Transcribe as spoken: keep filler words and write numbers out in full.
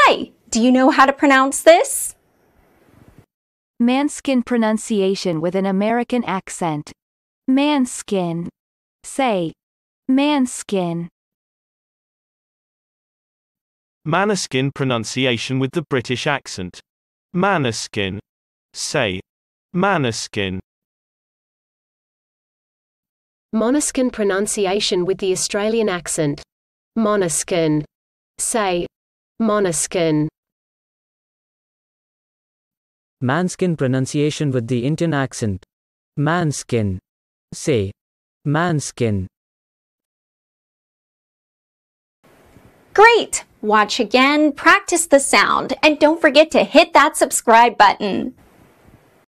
Hi, do you know how to pronounce this? Maneskin pronunciation with an American accent. Maneskin. Say, Maneskin. Maneskin pronunciation with the British accent. Maneskin. Say, Maneskin. Maneskin pronunciation with the Australian accent. Maneskin. Say, Maneskin. Maneskin pronunciation with the Indian accent. Maneskin. Say, Maneskin. Great! Watch again, practice the sound, and don't forget to hit that subscribe button.